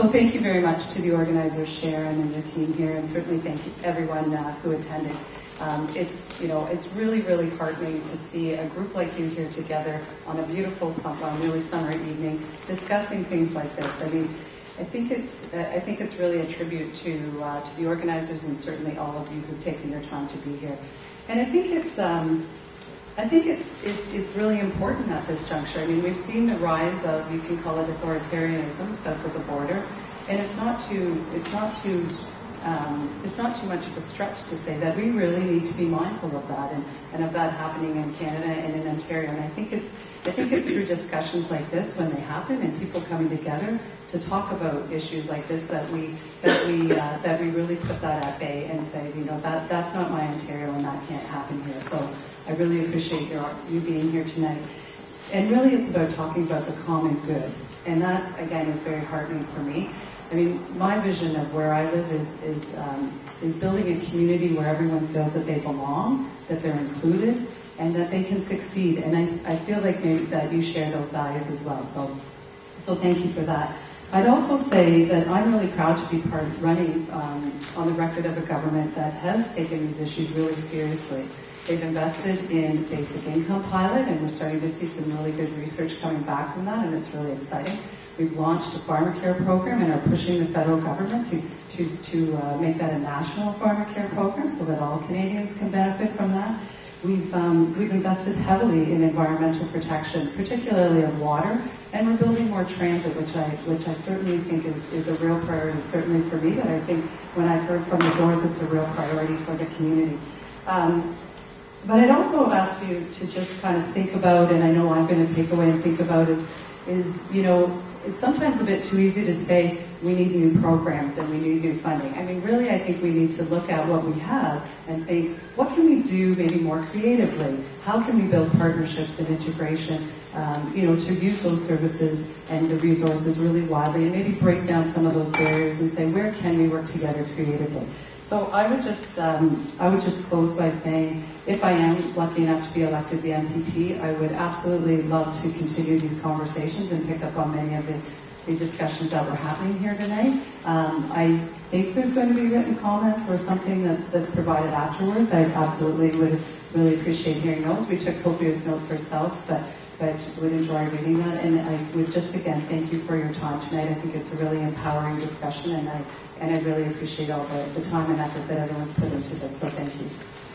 thank you very much to the organizers, Sharon and your team here, and certainly thank you everyone who attended. It's really, really heartening to see a group like you here together on a beautiful, really summer evening, discussing things like this. I mean, I think it's really a tribute to the organizers and certainly all of you who've taken your time to be here. And I think it's really important at this juncture. I mean, we've seen the rise of, you can call it authoritarianism south of the border, and it's not too much of a stretch to say that we really need to be mindful of that and of that happening in Canada and in Ontario. And I think it's through discussions like this when they happen and people coming together to talk about issues like this that we really put that at bay and say, that's not my Ontario and that can't happen here. So I really appreciate you being here tonight. And really it's about talking about the common good. And that, again, is very heartening for me. I mean, my vision of where I live is building a community where everyone feels that they belong, that they're included, and that they can succeed. And I feel like maybe that you share those values as well. So thank you for that. I'd also say that I'm really proud to be running on the record of a government that has taken these issues really seriously. They've invested in basic income pilot, and we're starting to see some really good research coming back from that, and it's really exciting. We've launched a farmer care program and are pushing the federal government to make that a national farmer care program so that all Canadians can benefit from that. We've invested heavily in environmental protection, particularly of water, and we're building more transit, which I certainly think is a real priority, certainly for me, but I think when I've heard from the doors, it's a real priority for the community. But I'd also ask you to just kind of think about, and I know I'm going to take away and think about, is it's sometimes a bit too easy to say we need new programs and we need new funding. I mean, really, I think we need to look at what we have and think, what can we do maybe more creatively? How can we build partnerships and integration, to use those services and the resources really widely and maybe break down some of those barriers and say, where can we work together creatively? So I would just close by saying, if I am lucky enough to be elected the MPP, I would absolutely love to continue these conversations and pick up on many of the discussions that were happening here tonight. I think there's going to be written comments or something that's provided afterwards. I absolutely would really appreciate hearing those. We took copious notes ourselves, but would enjoy reading that. And I would just again thank you for your time tonight. I think it's a really empowering discussion, and I really appreciate all the time and effort that everyone's put into this. So thank you.